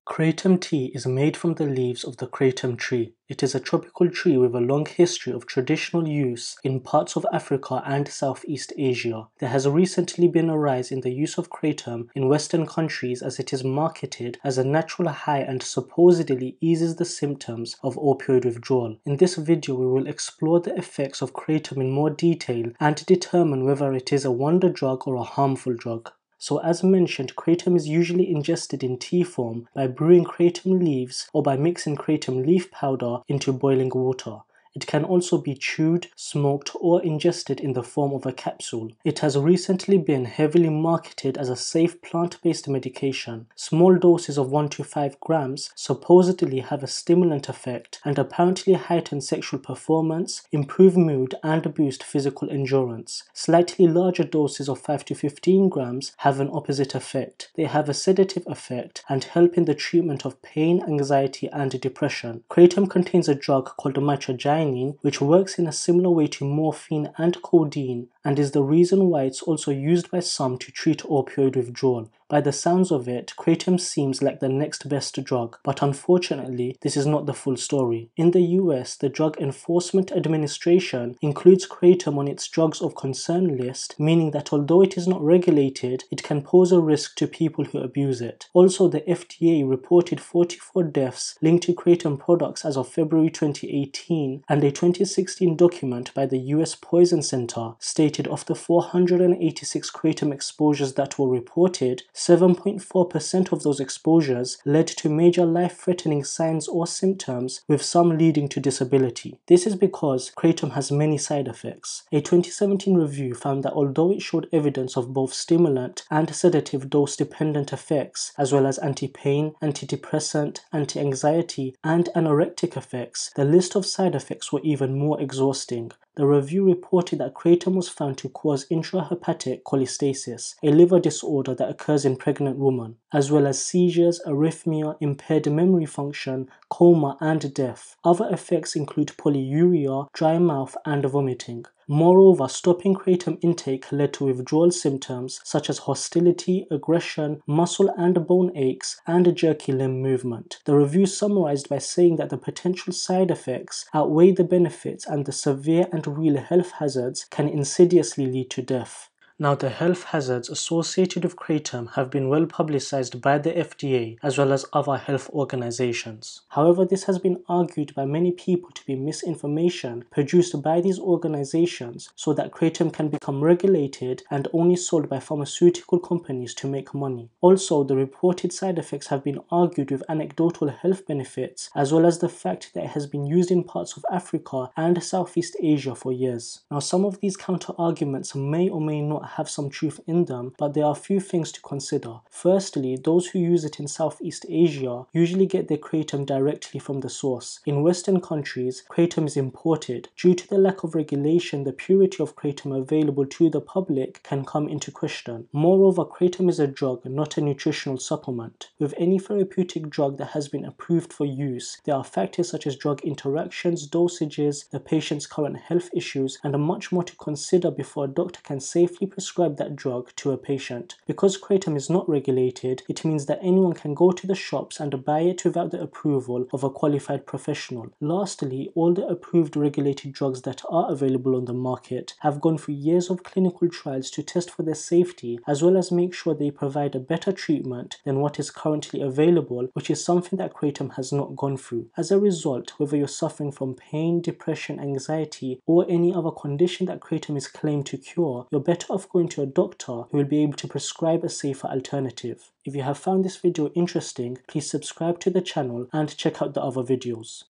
Kratom tea is made from the leaves of the kratom tree. It is a tropical tree with a long history of traditional use in parts of Africa and Southeast Asia. There has recently been a rise in the use of kratom in Western countries as it is marketed as a natural high and supposedly eases the symptoms of opioid withdrawal. In this video, we will explore the effects of kratom in more detail and determine whether it is a wonder drug or a harmful drug. So as mentioned, kratom is usually ingested in tea form by brewing kratom leaves or by mixing kratom leaf powder into boiling water. It can also be chewed, smoked, or ingested in the form of a capsule. It has recently been heavily marketed as a safe plant-based medication. Small doses of 1 to 5 grams supposedly have a stimulant effect and apparently heighten sexual performance, improve mood, and boost physical endurance. Slightly larger doses of 5 to 15 grams have an opposite effect. They have a sedative effect and help in the treatment of pain, anxiety, and depression. Kratom contains a drug called mitragynine, which works in a similar way to morphine and codeine, and is the reason why it's also used by some to treat opioid withdrawal. By the sounds of it, kratom seems like the next best drug, but unfortunately, this is not the full story. In the US, the Drug Enforcement Administration includes kratom on its drugs of concern list, meaning that although it is not regulated, it can pose a risk to people who abuse it. Also, the FDA reported 44 deaths linked to kratom products as of February 2018, and a 2016 document by the US Poison Center stated of the 486 kratom exposures that were reported, 7.4% of those exposures led to major life-threatening signs or symptoms, with some leading to disability. This is because kratom has many side effects. A 2017 review found that although it showed evidence of both stimulant and sedative dose-dependent effects, as well as anti-pain, antidepressant, anti-anxiety, and anorectic effects, the list of side effects were even more exhausting. The review reported that kratom was found to cause intrahepatic cholestasis, a liver disorder that occurs in pregnant women, as well as seizures, arrhythmia, impaired memory function, coma, and death. Other effects include polyuria, dry mouth, and vomiting. Moreover, stopping kratom intake led to withdrawal symptoms such as hostility, aggression, muscle and bone aches, and jerky limb movement. The review summarized by saying that the potential side effects outweigh the benefits and the severe and real health hazards can insidiously lead to death. Now, the health hazards associated with kratom have been well publicized by the FDA as well as other health organizations. However, this has been argued by many people to be misinformation produced by these organizations so that kratom can become regulated and only sold by pharmaceutical companies to make money. Also, the reported side effects have been argued with anecdotal health benefits as well as the fact that it has been used in parts of Africa and Southeast Asia for years. Now, some of these counter-arguments may or may not have some truth in them, but there are a few things to consider. Firstly, those who use it in Southeast Asia usually get their kratom directly from the source. In Western countries, kratom is imported. Due to the lack of regulation, the purity of kratom available to the public can come into question. Moreover, kratom is a drug, not a nutritional supplement. With any therapeutic drug that has been approved for use, there are factors such as drug interactions, dosages, the patient's current health issues, and much more to consider before a doctor can safely prescribe that drug to a patient. Because kratom is not regulated, it means that anyone can go to the shops and buy it without the approval of a qualified professional. Lastly, all the approved regulated drugs that are available on the market have gone through years of clinical trials to test for their safety, as well as make sure they provide a better treatment than what is currently available, which is something that kratom has not gone through. As a result, whether you're suffering from pain, depression, anxiety, or any other condition that kratom is claimed to cure, you're better off going to a doctor who will be able to prescribe a safer alternative. If you have found this video interesting, please subscribe to the channel and check out the other videos.